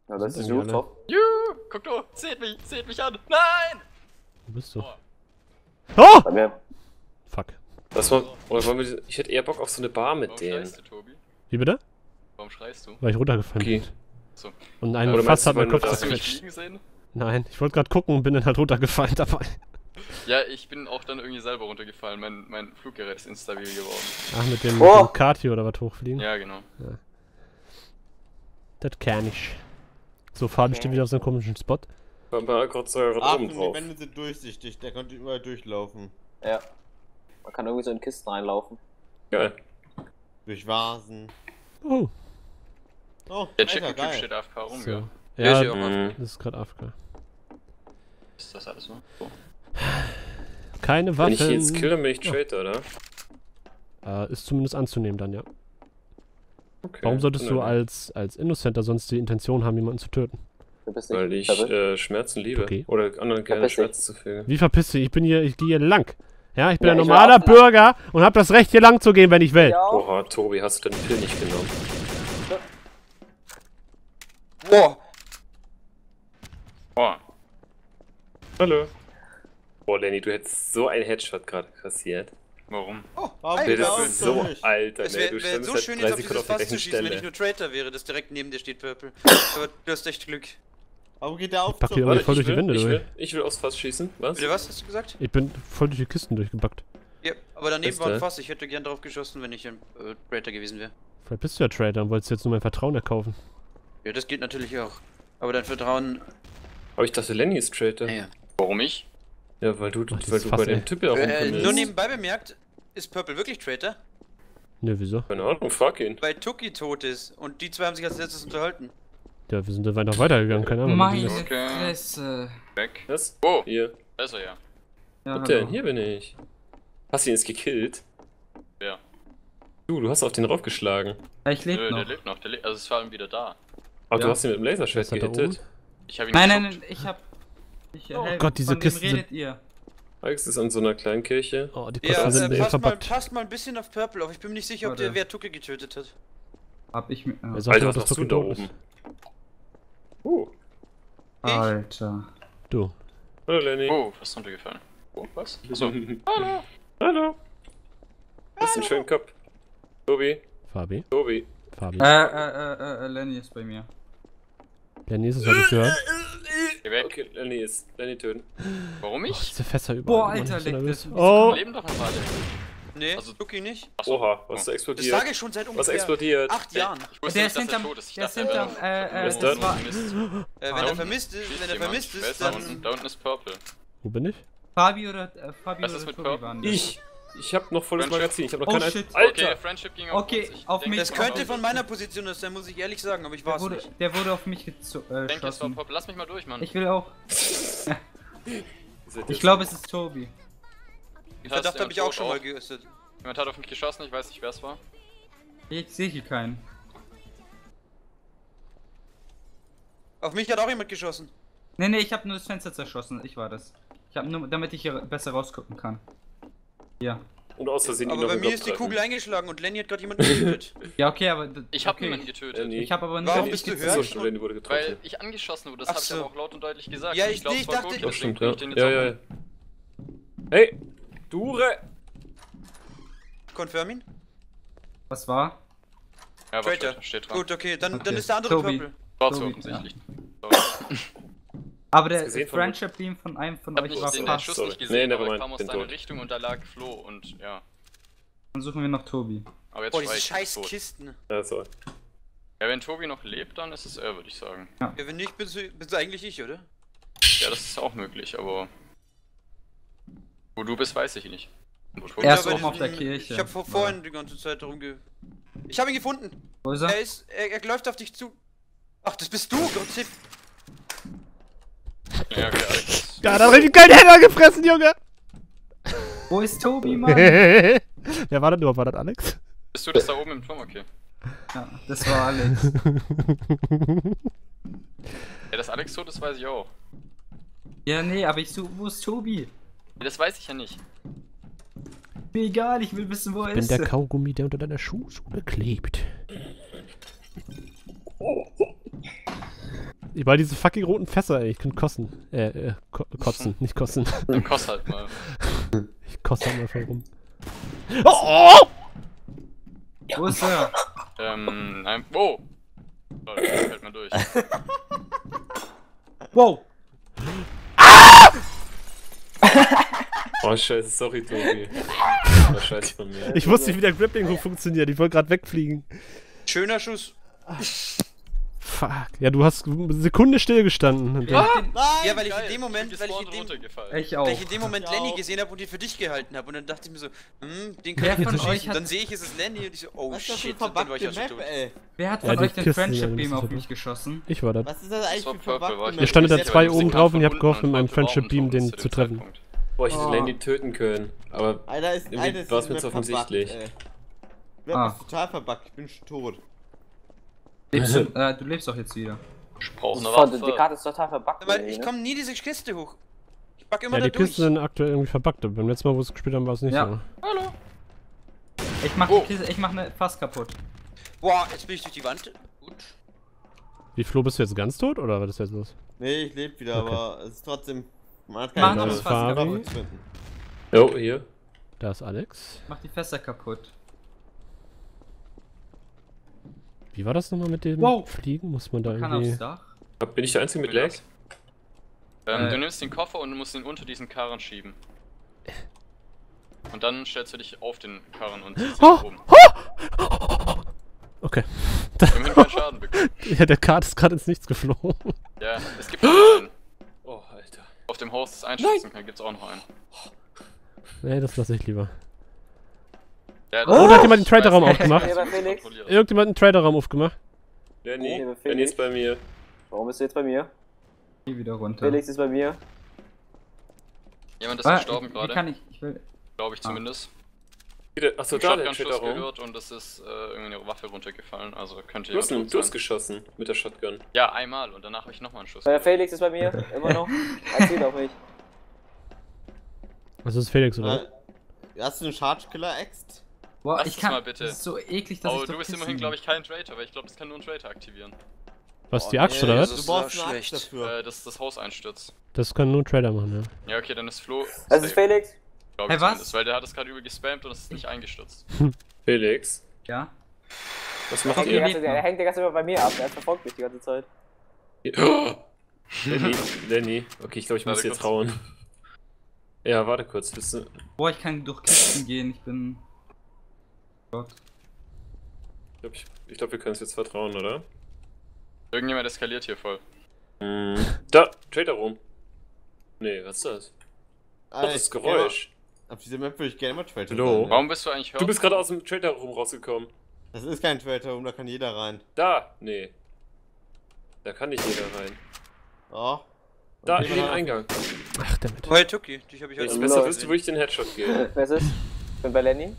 Ja, das ist gut top. Juhu, guck du, seht mich an. Nein! Wo bist du? Oh. Oh! Bei mir. Fuck. Was war, oder wollen wir, ich hätte eher Bock auf so eine Bar mit Warum denen. schreist du, Tobi? Wie bitte? Warum schreist du? Weil ich runtergefallen Okay. bin. So. Und ein Oder Fass meinst du, hat meinen weil Kopf du Hast du mich zerquetscht. fliegen sehen? Nein, ich wollte gerade gucken und bin dann halt runtergefallen dabei. Ja, ich bin auch dann irgendwie selber runtergefallen. Mein Fluggerät ist instabil geworden. Ach, mit dem Oh. Kati oder was hochfliegen? Ja, genau. Das kann ich. So, Fabi steht wieder auf so einem komischen Spot. War mal kurz oben Achtung, die drauf. Wände sind durchsichtig, der konnte überall durchlaufen. Ja. Man kann irgendwie so in Kisten reinlaufen. Geil. Durch Vasen. Oh, Oh, Der Alter, Chicken-Typ geil. steht AFK rum, so. ja. Ja, ist ja auch Mhm. das ist gerade AFK. Ist das alles so? So. Keine Wenn ich ihn jetzt Waffen. kille, bin ich Traitor, oder? Ist zumindest anzunehmen dann, ja. Okay. Warum solltest du Wunderbar. als Innocenter sonst die Intention haben, jemanden zu töten? Du bist Weil ich verrückt. Schmerzen liebe. Okay. Oder anderen keine Verpiss dich. Schmerzen zu fügen. Wie verpiss dich? Ich gehe hier lang. Ja, ich bin Ja, ein ich will normaler auch lang. Bürger und habe das Recht, hier lang zu gehen, wenn ich will. Ja. Oha, Tobi, hast du den Pill nicht genommen? Boah. Oh, Hallo. Boah, Lenny, du hättest so einen Headshot gerade kassiert. warum? Oh, warum Alter, geht der Das auf ist so durch? Alter, Es ne? wäre Du wär standest so halt schön, 3 jetzt auf Sekunden dieses auf der Fass zu gleichen schießen, wenn ich Stelle. nur Traitor wäre, das direkt neben dir steht, Purple. Aber du hast echt Glück. Warum geht der auf Pack hier zurück? irgendwie voll durch die Wände durch. Ich will aufs Fass schießen. Was? Bitte, was hast du gesagt? Ich bin voll durch die Kisten durchgebackt. Ja, aber daneben Ist war ein der? Fass. Ich hätte gern drauf geschossen, wenn ich ein Traitor gewesen wäre. Vielleicht bist du ja Trader und wolltest jetzt nur mein Vertrauen erkaufen. Ja, das geht natürlich auch. Aber dein Vertrauen... Aber ich dachte, Lenny ist Traitor. Ja. Warum ich? Ja, weil du, dieses weil du Fass, bei dem ey. Typ ja rumkommst. Nur nebenbei bemerkt, ist Purple wirklich Traitor? Ne, wieso? Keine Ahnung, frag ihn. Weil Tuki tot ist und die zwei haben sich als letztes unterhalten. Ja, wir sind dann noch weitergegangen, keine Ahnung. Meine wie das- Okay. Fresse. Weg. Was? Oh, Hier. da ist er ja. Ja, Was denn? hallo. Hier bin ich. Hast du ihn jetzt gekillt? Ja. Du hast auf den raufgeschlagen. Ja, ich lebe Nö, noch. der lebt noch. Also ist vor allem wieder da. Aber Ja. du hast ihn mit dem Laserschwert Ist er da gehittet. Ich habe ihn Nein, nein, geschuckt. nein, ich hab. Ich, Oh hey, Gott, diese von wem Kisten sind- redet ihr? Alex ist an so einer kleinen Kirche. Oh, die Ja, Kosten sind verbuggt. passt mal ein bisschen auf Purple auf. Ich bin mir nicht sicher, ob der Warte. wer Tuki getötet hat. Hab ich mir. Wer sagt Alter, denn, was dass machst du Tuki da tot oben? ist? Alter. Du. Hallo Lenny. Oh, was ist runtergefallen? Oh, was? Achso. Hallo. Hallo. Hast einen schönen Kopf. Tobi. Fabi. Tobi. Fabi. Lenny ist bei mir. Der nächste habe ich gehört. Geh weg. Okay, Lenny töten. Warum Oh, ich? diese Fässer überall. Boah, Mann, Alter, ich bin so leck nervös. das. Oh! Leben doch noch alle. Nee, Also- Tuki nicht. Achso. Oha, was ist Das explodiert? sage ich schon seit Was ungefähr explodiert? 8 Jahren. Ich wusste Der nicht, ist dass er hinterm. tot ist. Ich Der ist dachte, hinterm. ist Wenn das? er unten vermisst ist, ist wenn er jemand. vermisst Wer ist, da dann. unten? Da unten ist Purple. Wo bin ich? Fabi oder Was ist mit Tobi Purple? waren das. Ich hab noch volles Friendship. Magazin. Ich hab noch Oh, keine. shit. Okay, Alter! Friendship ging auf Okay, uns. Ich auf denke, mich- Das könnte von meiner Position sein, muss ich ehrlich sagen, aber ich war es nicht. Der wurde auf mich Ich denke, es war geschossen. Purple. Lass mich mal durch, Mann. Ich will auch. Seid Ich ihr- glaube, es ist Tobi. Den Verdacht habe ich auch schon mal geäußert. Jemand hat auf mich geschossen, ich weiß nicht, wer es war. Ich sehe hier keinen. Auf mich hat auch jemand geschossen. Nee, ich habe nur das Fenster zerschossen. Ich war das. Ich habe nur, damit ich hier besser rausgucken kann. Ja. Und aus Versehen ihn Aber noch bei im mir Kopf ist die treffen. Kugel eingeschlagen und Lenny hat gerade jemanden getötet. Ja, okay, aber. Ich habe okay. niemanden getötet. Nee. Ich habe aber nicht Warum auf bist dich du gezeigt. So hörst? schon, Lenny wurde getroffen. Weil ich angeschossen wurde, das Ach habe ich so. aber auch laut und deutlich gesagt. Ja, Und nee, ich es war dachte- gut, Das deswegen stimmt, bring ja. ich den jetzt Ja, auch ja, ja. um. Hey! Dure! Confirm ihn? Was war? Ja, Traitor. was steht dran. Gut, okay, dann Okay. ist der andere Tobi. Purple. War zu Tobi, offensichtlich. Aber Hast der gesehen von Friendship Beam von einem von Ich hab euch nicht war den fast. Schuss Sorry. nicht Nee, gesehen, aber nevermind, ich kam aus bin deiner tot. Richtung und da lag Flo und ja. Dann suchen wir noch Tobi. Aber jetzt Boah, war diese ich scheiß tot. Kisten. Ja, so. Ja, wenn Tobi noch lebt, dann ist es er, würde ich sagen. Ja, wenn nicht, bist du eigentlich ich, oder? Ja, das ist auch möglich, aber wo du bist, weiß ich nicht. Und wo Tobi Er ist bei oben auf der diesem- Kirche. Ich habe vorhin die ganze Zeit Ich habe ihn gefunden. Wo ist er? Er läuft auf dich zu. Ach, das bist du, Gott sei Ja, okay, Alex. Ja, da hat richtig kein Header gefressen, Junge! Wo ist Tobi, Mann? Wer war das nur? War das Alex? Bist du das da oben im Turm? Okay. Ja, das war Alex. Ja, dass Alex tot ist, weiß ich auch. Ja, nee, aber ich suche. Wo ist Tobi? Ja, das weiß ich ja nicht. Mir egal, ich will wissen, wo er Ich bin ist. der Kaugummi, der unter deiner Schuhsohle klebt. Weil diese fucking roten Fässer, ey, ich kann kotzen. Kotzen, nicht kotzen. Dann kost halt mal. Ich koste halt mal voll rum. Oh! Wo ist er? Nein. Oh! Lol, fällt mal durch. Wow! Oh, scheiße, sorry, Tobi. War scheiße von mir. Ich wusste nicht, wie der Grappling-Hook funktioniert. Ich wollte gerade wegfliegen. Schöner Schuss. Fuck. Ja, du hast eine Sekunde stillgestanden. Ja, Nein! weil ich Geil, in dem Moment, bin weil gespawnt, ich in dem, runtergefallen. Ich auch. weil ich in dem Moment Ich Lenny auch. gesehen habe und ihn für dich gehalten habe. Und dann dachte ich mir so, den Wer kann ich von jetzt euch schießen. hat- Dann sehe ich, es ist Lenny und ich so, oh Was ist das für shit, eine und dann war ich verbackte ja schon Map, tot. ey? Wer hat Ja, von die euch den Kisten, Friendship ja, Beam das auf ist mich geschossen? Ich war das. Was ist das eigentlich Das war für Purple, war verbackte ich Map? Ihr standet da Ja, zwei weil wir oben sind drauf und ihr gerade habt gehofft, mit verbunden meinem und Friendship wollten Beam Augen den zu zu dem treffen. Zeitpunkt. Boah, ich hätte Oh. Landy töten können. Aber Alter, Irgendwie Alter, war's diese mir zu Map offensichtlich. verbuggt, ey. Die Map Ah. ist total verbuggt, ich bin schon tot. Du lebst doch jetzt wieder. Ich brauche eine Die Waffe. Karte ist total verbuggt. Weil irgendwie, ich ne? komme nie diese Kiste hoch. Ich back immer Ja, da die durch. Kisten sind aktuell irgendwie verbuggt. Beim letzten Mal, wo wir es gespielt haben, war es nicht Ja. so. Hallo. Ich mach Oh. die Kiste, ich mach ne fast kaputt. Boah, jetzt bin ich durch die Wand. Gut. Wie, Flo, bist du jetzt ganz tot oder was ist jetzt los? Nee, ich lebe wieder, Okay. aber es ist trotzdem... Man hat Machen keine wir Chance, das fast Fabi. Waffe zu finden. Oh, hier. Da ist Alex. Mach die Fässer kaputt. Wie war das nochmal mit dem Wow. Fliegen? Muss man da Man kann irgendwie... aufs Dach. Bin ich der Einzige mit Lag? Du nimmst den Koffer und du musst ihn unter diesen Karren schieben. Und dann stellst du dich auf den Karren und ziehst ihn nach oben. Okay. Immerhin keinen Schaden bekommen. Ja, der Kart ist gerade ins Nichts geflogen. Ja, es gibt noch einen. Oh, Alter. Auf dem Haus, das einschätzen kann, gibt's auch noch einen. Nee, das lasse ich lieber. Ja, Oh, da hat jemand den Trader-Raum ich weiß aufgemacht. nicht, Hier bei wie ich Felix. kontrolliere. Irgendjemand einen Trader-Raum aufgemacht. Lenny, Oh, Lenny ist bei mir. Warum bist du jetzt bei mir? Geh wieder runter. Felix ist bei mir. Jemand ist Ah, gestorben wie gerade, kann ich will... glaube ich zumindest. Achso, Ich da hab der einen Schuss Shooter rum. gehört und es ist irgendwie eine Waffe runtergefallen, also könnte Du hast jemand ihn tot sein. geschossen mit der Shotgun. Ja, einmal und danach habe ich nochmal einen Schuss Der gehört. Felix ist bei mir, immer noch. Er zielt auf mich. Was ist Felix, oder? Hast du einen Charge-Killer-Axt? Boah, Lass ich es kann... mal bitte. Das ist so eklig, dass Oh, ich du doch bist Kisten- immerhin, glaube ich, kein Traitor, weil ich glaube, das kann nur ein Traitor aktivieren. Was, die Axt, oder das was? ist Du brauchst so eine Axt schlecht. dafür. Dass das Haus einstürzt. Das kann nur ein Trader machen, ja. Ja, okay, dann ist Flo. Das ist Felix. Glaube Hey, ich was? zumindest, weil der hat es gerade übel gespammt und es ist nicht eingestürzt. Felix, Ja? was macht Der ihr? hängt die ganze Zeit bei mir ab. Der verfolgt mich die ganze Zeit. Lenny. Okay, ich glaube, ich muss Warte dir kurz. trauen. Ja, warte kurz. Bist du... Boah, ich kann durch Kisten gehen, ich bin... Gott. Ich glaube, wir können es jetzt vertrauen, oder? Irgendjemand eskaliert hier voll. Da, Trader rum. Nee, was ist das? Ah, Das ist Geräusch. Auf dieser Map würde ich gerne mal Traitor Hallo? sein. Warum bist du eigentlich Du bist gerade aus dem Trader Room rausgekommen. Das ist kein Traitor, da kann jeder rein. Da, nee. Da kann nicht jeder rein. Oh. Da, Okay, in den mal- Eingang. Ach, damit. Hey, Tuki, dich habe ich Wenn heute ich Ja, besser Leute. wüsste, würde ich den Headshot geben. Wer ist es? Ich bin bei Lenny.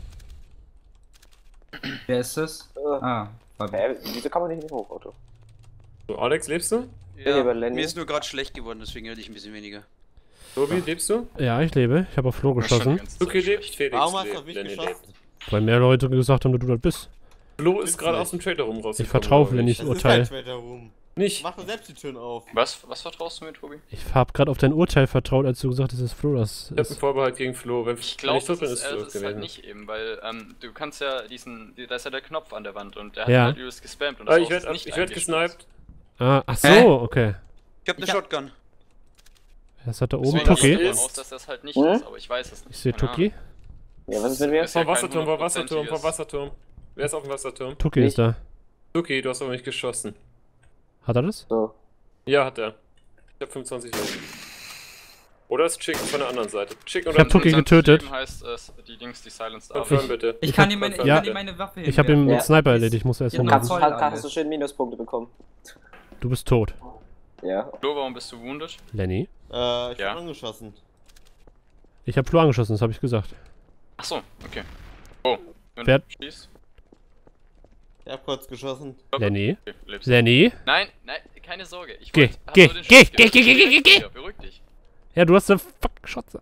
Wer ist das? Ah, Fabi. Wieso kann man nicht in den Hochauto? So, Alex, lebst du? hier Ja, bei Lenny. mir ist nur gerade schlecht geworden, deswegen hätte ich ein bisschen weniger. Tobi, lebst du? Ja, ich lebe. Ich habe auf Flo geschossen. Tuki lebt, Felix Warum hast du lebt, auf mich Lenny geschossen? lebt. Weil mehr Leute gesagt haben, dass du das bist. Flo ist gerade nicht. aus dem Trader Room rausgekommen. Ich vertraue glaub Lenny ich. nicht. Das Urteil. ist kein Traitor Room. Nicht. Mach doch selbst die Türen auf. Was vertraust du mir, Tobi? Ich habe gerade auf dein Urteil vertraut, als du gesagt hast, es ist Flo das Ich habe einen ist. Vorbehalt gegen Flo. Wenn Ich glaube, tot bin, das ist Flo halt gewesen. nicht eben, weil du kannst ja da ist ja der Knopf an der Wand und der hat Ja. halt übelst gespammt und Ah, das ich Haus ist werd nicht gesniped. eingestürzt. Ach so, Hä? okay. Ich habe eine Ich hab- Shotgun. Das hat da oben Deswegen gehe ich Tuki. davon aus, dass das halt nicht Hm? ist, aber ich weiß es nicht. Ich sehe Keine Tuki. Ja, was ist mit mir? Ist ja Vom kein Wasserturm, vom Wasserturm, vom 100%iges. Wasserturm. Wer ist auf dem Wasserturm? Tuki ist da. Tuki, du hast aber nicht geschossen. Hat er das? So. Ja, hat er. Ich hab 25 Leben. Oder ist Chick von der anderen Seite? Chick Ich oder hab Tuki Unser getötet. Leben heißt es, die Dings, die Silenced Confirm Army. bitte. Ich kann ihm meine, Ja. Waffe Ich habe ihm hinwerfen. mit Ja. Sniper erledigt. Ich muss erst Ja, hinlaufen. voll Hast alles. du schön Minuspunkte bekommen. Du bist tot. Ja. Flo, warum bist du wounded? Lenny. Ich Ja. hab angeschossen. Ich habe Flo angeschossen, das habe ich gesagt. Achso, okay. Oh, wenn Wer- du schießt. Ich hab kurz geschossen. Lenny. Okay, lebst. Lenny. Nein, keine Sorge. Ich Geh, hab geh, nur den geh, Schuss geh, gehört. geh, geh, geh, geh. Ja, beruhig dich. Ja, du hast eine fuck Schotze.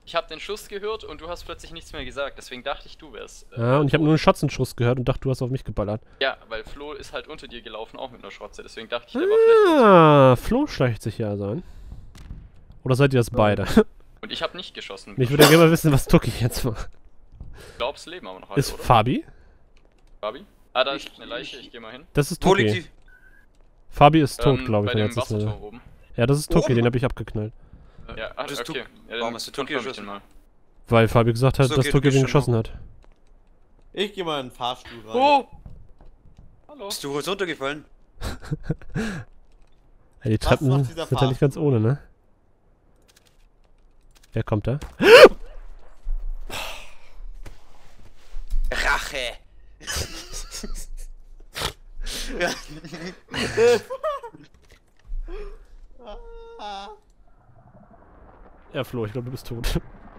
Ich habe den Schuss gehört und du hast plötzlich nichts mehr gesagt, deswegen dachte ich, du wärst. Ja, und ich habe nur einen Schotzenschuss gehört und dachte, du hast auf mich geballert. Ja, weil Flo ist halt unter dir gelaufen, auch mit einer Schrotze, deswegen dachte ich, der war vielleicht. Ah, Flo schleicht sich ja also ein. Oder seid ihr das beide? Und ich habe nicht geschossen. Ich würde ja gerne mal wissen, was Tuki jetzt macht. Ich glaub's, leben aber noch alle, Ist oder? Fabi? Fabi? Ah, da ist eine Leiche, ich geh mal hin. Das ist Wo liegt Tuki. die? Fabi ist tot, glaube ich. Bei wenn dem jetzt das Wasserturm oben. ja, das ist Tuki, Oben? den habe ich abgeknallt. Ja, Das ist okay. Ja, Warum hast du Tuki confirm ich geschossen? den mal. Weil Fabi gesagt hat, So, dass okay, Tuki du wen bist schon geschossen hat. Ich gehe mal in den Fahrstuhl rein. Oh! Hallo. Bist du kurz runtergefallen? Ja, die Treppen macht sind dieser ja nicht ganz ohne, ne? Wer kommt da? Rache! Ah. Ja, Flo, ich glaube, du bist tot.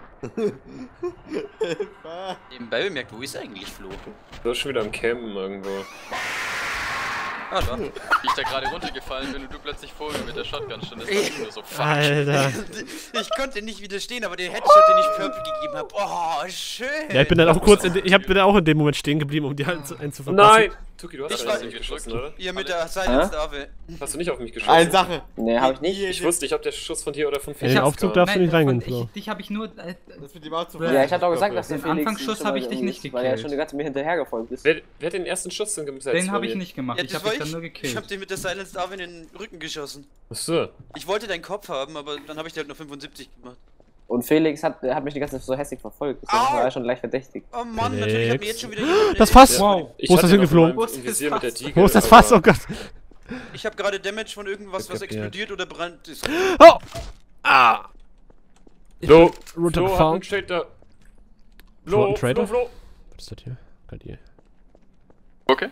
Nebenbei bemerkt, wo ist eigentlich Flo? Du bist schon wieder am Campen irgendwo. Ah, da. Wie ich da gerade runtergefallen bin und du plötzlich vor mir mit der Shotgun standest, dachte ich nur so, fuck. Alter. Ich konnte nicht widerstehen, aber den Headshot, den ich Purple gegeben habe, oh, schön! Ja, ich bin dann auch kurz bin da auch in dem Moment stehen geblieben, um die halt einen zu verpassen. Nein! Tuki, du hast Ich ja war- nicht geschossen, oder? Ihr mit der Silence-Waffe. Hast du nicht auf mich geschossen? Eine Sache. Nee, hab ich nicht. Ich wusste nicht, ob der Schuss von dir oder von In Felix den Aufzug kam. darfst du nicht reingehen, Flo. Dich habe ich nur. Das mit dem Auto. Ja, ich hab doch gesagt, dass der Den Felix Anfangsschuss schon hab ich mal dich irgendwie nicht ist, weil er gekillt. schon die ganze Zeit mir hinterhergefolgt ist. Wer hat den ersten Schuss denn gesetzt? Den habe bei ich dir? nicht gemacht. Ja, Ich das habe war dich dann nur ich. Ich gekillt. hab dir mit der Silence-Waffe in den Rücken geschossen. Achso. Ich wollte deinen Kopf haben, aber dann habe ich dir halt nur 75 gemacht. Und Felix hat mich die ganze Zeit so hässlich verfolgt. Deswegen Au! war er schon leicht verdächtig. Oh Mann, natürlich hat mir jetzt schon wieder jemand... Das Fass! Wow. Ich Wo ist hatte das noch hingeflogen? mal im Visier mit der Tiger, Wo ist das aber- Fass? Oh Gott. Ich habe gerade Damage von irgendwas, was Kapiert. explodiert oder brennt ist. Oh! Ah! Ich Flo, bin runtergefallen. Flo hat einen Trader. Flo hat einen Flo, Trader? Flo. Was ist das hier? Könnt ihr. Okay.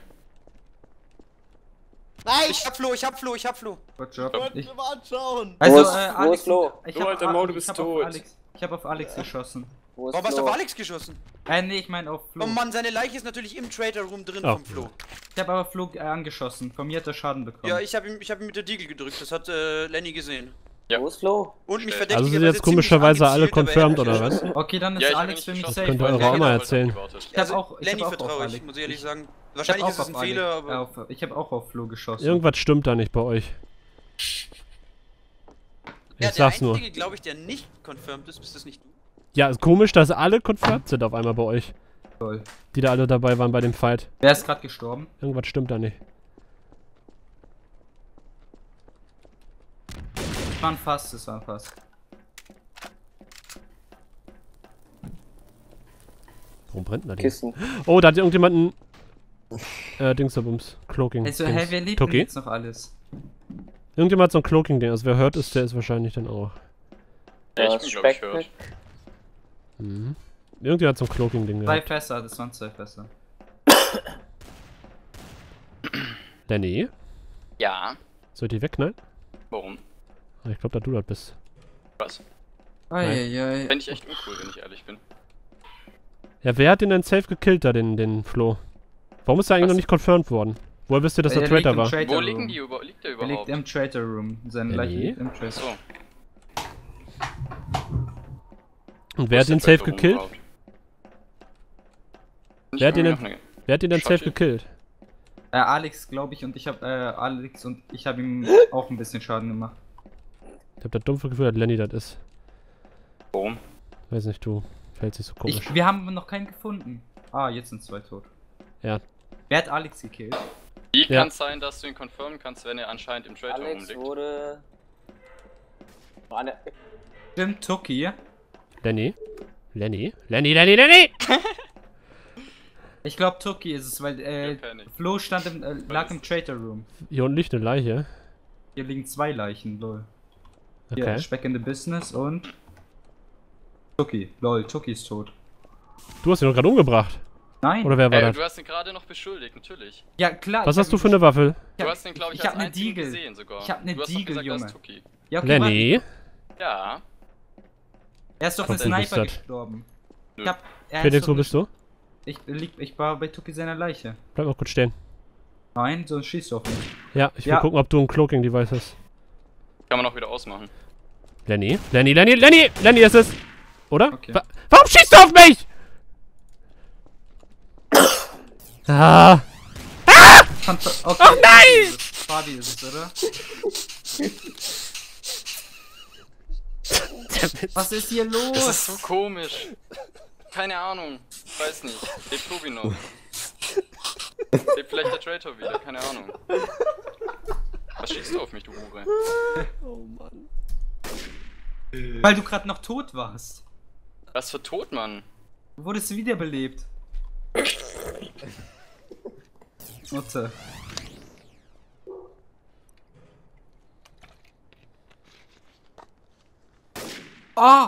Nein! Ich hab Flo, ich hab Flo, ich hab Flo. Good job. Wollt Ich, ihr mal anschauen? Wo ist Flo? Ich Du, hab, alter Mau, du ich bist hab tot. Ich habe auf Alex geschossen. Wo ist Warum hast du Flo? auf Alex geschossen? Nee, ich meine auf Flo. Oh Mann, seine Leiche ist natürlich im Trader Room drin Oh. vom Flo. Ich habe aber Flo angeschossen. Von mir hat er Schaden bekommen. Ja, ich hab ihn mit der Diegel gedrückt, das hat Lenny gesehen. Ja. Wo ist Flo? Und mich Also verdächtigt. Also sind jetzt komischerweise alle confirmed, oder was? Okay, dann ist Ja, ich hab Alex nicht für mich geschossen. safe. Könnt ihr weil eure der- Oma erzählen. Ich hab auch- ich Lenny hab auch auf vertraue ich, Alex. muss ich ehrlich sagen. Ich Wahrscheinlich hab ist es auch ein auf Fehler, Alex- aber... ich habe auch auf Flo geschossen. Irgendwas stimmt da nicht bei euch. Ja, Ich der sag's nur. einzige, glaube ich, der nicht confirmed ist, bist das nicht du? Ja, ist komisch, dass alle confirmed sind auf einmal bei euch. Toll. Die da alle dabei waren bei dem Fight. Wer ist gerade gestorben? Irgendwas stimmt da nicht. Das war ein Fass, das war ein Fass. Warum brennt denn da die? Kisten. Oh, da hat irgendjemand ein Dingsabums. Cloaking. Also, Dings. hä, wer lebt denn Tuki? jetzt noch alles? Irgendjemand hat so ein Cloaking-Ding. Also wer hört ist, der ist wahrscheinlich dann auch. Ja, Da ich ist bin, glaube ich, Speck. hört. Mhm. Irgendjemand hat so ein Cloaking-Ding Zwei gehabt. Fässer, das waren zwei Fässer. Lenny? Ja. Soll ich die wegknallen? Warum? Ah, ich glaube, da du das bist. Was? Eieiei. Fände ich echt uncool, wenn ich ehrlich bin. Ja, wer hat den denn safe gekillt da, den Flo? Warum ist der eigentlich Was? noch nicht confirmed worden? Woher wisst ihr, dass der Traitor war? Wo liegen die liegt der Er liegt überhaupt? im Traitor Room. Seine Ja, Leiche nee. liegt im Traitor. So. Und wer hat den safe gekillt? Wer hat den denn- denn? Wer hat den denn safe Schotti. gekillt? Alex, glaube ich, und ich habe Alex und ich habe ihm auch ein bisschen Schaden gemacht. Ich hab das dumpfe Gefühl, dass Lenny das ist. Warum? Weiß nicht, du. Fällt sich so komisch. Wir haben noch keinen gefunden. Ah, jetzt sind zwei tot. Ja. Wer hat Alex gekillt? Wie Ja. kann es sein, dass du ihn confirmen kannst, wenn er anscheinend im Trader Alex rumliegt? wurde... Noch eine... Stimmt, Tuki. Lenny? Lenny! Ich glaube, Tuki ist es, weil Panic. Flo stand lag im Traitor Room. Hier unten liegt eine Leiche. Hier liegen zwei Leichen, lol. Okay. Hier, Speck in the Business und Tuki. Lol, Tuki ist tot. Du hast ihn doch gerade umgebracht. Nein. Oder wer war Du das? hast ihn gerade noch beschuldigt, natürlich. Ja, klar. Was ich hast hab du ihn für eine Waffe? Du hast ihn, glaube ich, ich hab als ne einzigen Deagle. gesehen sogar. Ich hab ne Du hast doch Deagle, gesagt, das Junge. ist Tuki. Ja, okay, Lenny? Ja. Er ist doch Gott, ein du bist Sniper das. gestorben. Nö. Er Felix, ist doch wo bist du? Ich war bei Tuki seiner Leiche. Bleib mal kurz stehen. Nein, sonst schießt du auf mich. Ja, ich will Ja. gucken, ob du ein Cloaking-Device hast. Kann man auch wieder ausmachen. Lenny ist es! Oder? Okay. Warum schießt du auf mich? Ah. Okay, Oh nein! Fabi ist es, oder? Was ist hier los? Das ist so komisch. Keine Ahnung. Weiß nicht. Lebt Tobi noch? Lebt vielleicht der Traitor wieder? Keine Ahnung. Was schießt du auf mich, du Hure? Oh Mann. Weil du gerade noch tot warst. Was für Tod, Mann? Du wurdest wiederbelebt. Mutter. Ah!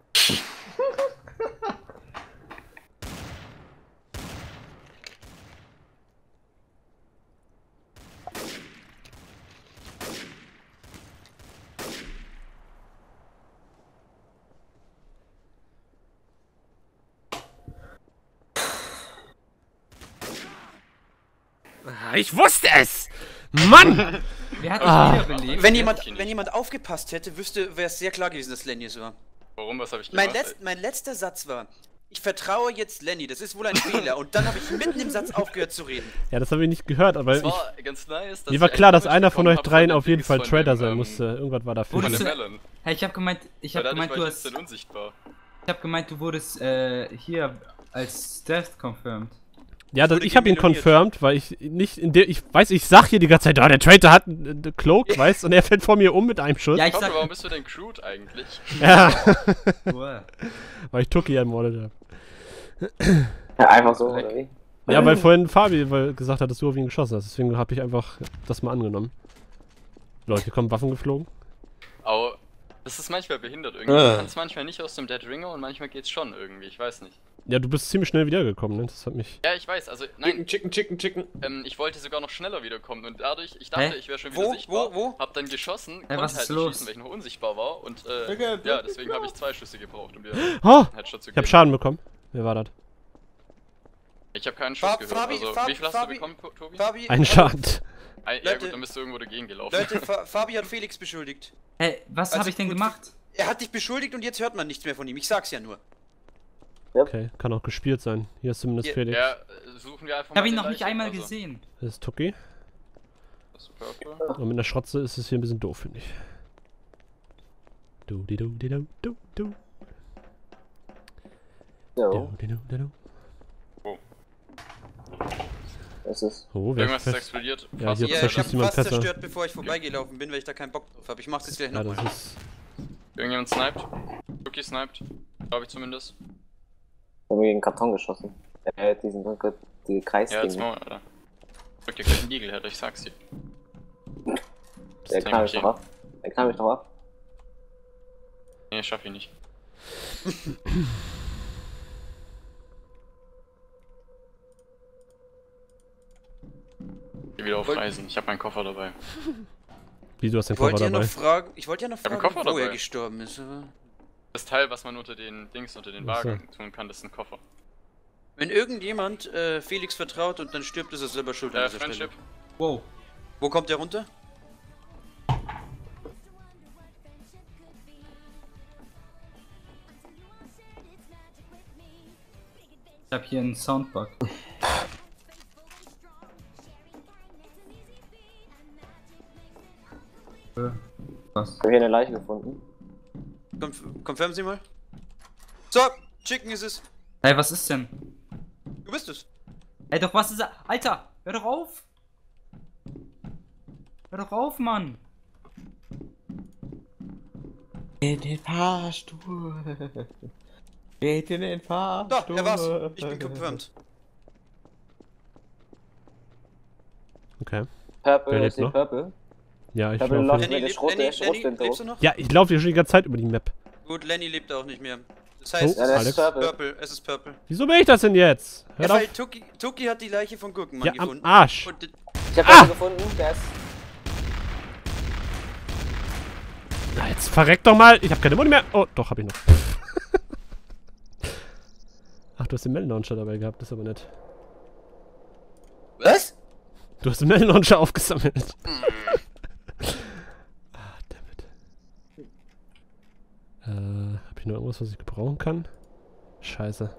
Ich wusste es! Mann! Wer hat dich wiederbelebt? Wenn jemand aufgepasst hätte, wäre es sehr klar gewesen, dass Lenny es war. Warum? Was habe ich gemacht? Mein letzter Satz war, ich vertraue jetzt Lenny, das ist wohl ein Fehler. Und dann habe ich mitten im Satz aufgehört zu reden. Ja, das habe ich nicht gehört, aber Das war ganz nice. mir war klar, dass einer von euch dreien auf jeden Fall Trader sein musste. Irgendwas war da Von für der Wurdest du- Melon. Hey, ich hab gemeint, du hast. Denn unsichtbar. Ich hab gemeint, du wurdest hier als Death confirmed. Ja, wurde ich habe ihn gemiloniert. confirmed, weil ich nicht in der. Ich weiß, ich sag hier die ganze Zeit, oh, der Traitor hat einen Cloak, weißt, und er fällt vor mir um mit einem Schuss. Ja, ich Komm, sag. warum bist du denn crude eigentlich? Ja. Uah. Weil ich Tuki ermordet habe. Ja, einfach so, oder wie? Ja, weil vorhin Fabi gesagt hat, dass du auf ihn geschossen hast. Deswegen habe ich einfach das mal angenommen. Leute, hier kommen Waffen geflogen. Aber das ist manchmal behindert irgendwie. Du kannst manchmal nicht aus dem Dead Ringer und manchmal geht's schon irgendwie. Ich weiß nicht. Ja, du bist ziemlich schnell wiedergekommen, ne? Das hat mich. Ja, ich weiß. Also, nein, Chicken. ich wollte sogar noch schneller wiederkommen und dadurch, ich dachte, Hä? ich wäre schon Wo? wieder sichtbar. Wo? Hab dann geschossen, Hey, konnte was halt ist nicht los? schießen, weil ich noch unsichtbar war und Okay, ja, deswegen habe ich 2 Schüsse gebraucht, um wieder Oh! einen Headshot zu Ich hab geben. Schaden bekommen. Wer war das? Ich habe keinen Schuss gehört. Fabi, Also, Fabi, wie viel hast Fabi, du bekommen, Tobi? Fabi, Ein Schaden. Ja Leute- gut, dann bist du irgendwo dagegen gelaufen. Leute, Fabi hat Felix beschuldigt. Hey, was Also habe ich denn gut, gemacht? Er hat dich beschuldigt und jetzt hört man nichts mehr von ihm. Ich sag's ja nur. Okay, kann auch gespielt sein. Hier ist zumindest Ja, Felix. Ja, suchen wir einfach Ich habe mal ihn die noch nicht Leiche, einmal also. gesehen. Das ist Tuki. Das ist Purple. Und mit einer Schrotze ist es hier ein bisschen doof, finde ich. Du. So, Oh. das ist. Oh, wer Irgendwas ist fest? explodiert. Ja, Fast hier Ja, ich zerschießt hab jemand fast Fässer. zerstört, bevor ich vorbeigelaufen bin, weil ich da keinen Bock drauf habe. Ich mach's jetzt gleich Ja, nochmal. das ist. Irgendjemand sniped. Cookie sniped. Glaube ich zumindest. Ich habe gegen den Karton geschossen. Die Ja, Kreisdinge. jetzt mal, Alter. Drück dir gleich einen Eagle, Alter, ich sag's dir. Der kam mich doch ab. Der kam mich doch ab. Nee, schaff ich nicht. Geh wieder auf Reisen, ich hab meinen Koffer dabei. Wie, du hast den Ich wollte Koffer ja dabei? noch fragen, hab einen Koffer wo er dabei. gestorben ist. Aber Das Teil, was man unter den Dings, unter den Ach so. Wagen tun kann, das ist ein Koffer. wenn irgendjemand Felix vertraut und dann stirbt, ist er selber schuld an dieser Friendship. Stelle. Wow. Wo kommt der runter? Ich habe hier einen Soundbug. Was? Ich habe hier eine Leiche gefunden. Confirm sie mal. So, Chicken ist es. Hey, was ist denn? Du bist es. Ey, doch was ist er? Alter, hör doch auf! Hör doch auf, Mann! In den Fahrstuhl. Geht in den Fahrstuhl. Da, er war's. Ich bin confirmed. Okay. Purple, Wer ich lebt sehe noch? Purple. Ja, ich Purple laufe. läuft Lenny, mit der lebt, Schrot, Lenny, Schrotflinte Lenny, lebst du hoch. noch? Ja, ich laufe hier schon die ganze Zeit über die Map. Gut, Lenny lebt auch nicht mehr. Das heißt, Oh, Ja, der Alex. ist Purple. Purple, es ist Purple. Wieso bin ich das denn jetzt? Ja, Hört weil auf. Tuki hat die Leiche von Gurkenmann Ja, am gefunden. Arsch. Und Ich habe Purple gefunden, der ist. Na, jetzt verreck doch mal. Ich habe keine Muni mehr. Oh, doch, habe ich noch. Ach, du hast den Melon-Launcher dabei gehabt. Das ist aber nett. was? Du hast den Melon-Launcher aufgesammelt. Dammit. Hab ich noch irgendwas, was ich gebrauchen kann? Scheiße.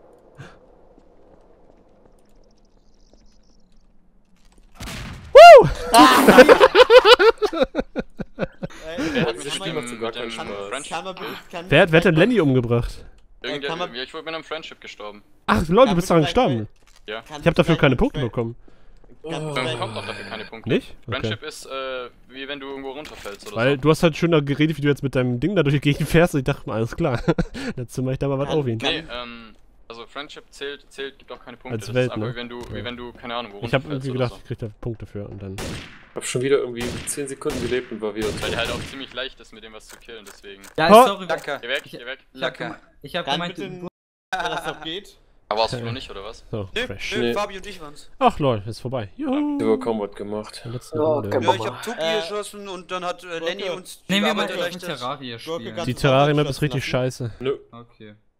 Wer hat Das sich Spiel macht so gar keinen mit dem Spaß. Friendship gekillt? Wer hat denn Lenny umgebracht? Irgendwer, kann man- ich wurde mit einem Friendship gestorben. Ach, Leute, du bist daran gestorben. Ja. Ich habe dafür keine Punkte bekommen. Man bekommt auch dafür keine Punkte. Nicht? Okay. Friendship ist, wie wenn du irgendwo runterfällst oder Weil so. du hast halt schon da geredet, wie du jetzt mit deinem Ding da durch die Gegend fährst und ich dachte, alles klar. Dazu mach ich da mal was auf ihn. Nee, also Friendship zählt, gibt auch keine Punkte. Als Das Welt, ist aber ne? wie wenn du, keine Ahnung, wo Ich habe runterfällst irgendwie oder gedacht, ich krieg da Punkte für und dann... Ich hab schon wieder irgendwie 10 Sekunden gelebt und war wieder so. Weil tot. der halt auch ziemlich leicht ist, mit dem was zu killen, deswegen. Ja, Oh. sorry. Danke. Geh weg, geh weg. Ich hab Kann gemeint, bitte, wenn das noch geht. Aber warst du noch nicht, oder was? So, Nö, Crash. nö, Nee. Fabi und ich waren's. Ach Leute, ist vorbei. Juhu. Ich habe kaum was gemacht. In der letzten Oh, Runde. kein Ja, ich Bock. hab Tuki geschossen und dann hat Lenny uns nehmen wir mal Arbeit echt mit erleichtert. Terraria Gurke spielen. ganz- Die Terraria-Map ist richtig scheiße. Nö. Okay.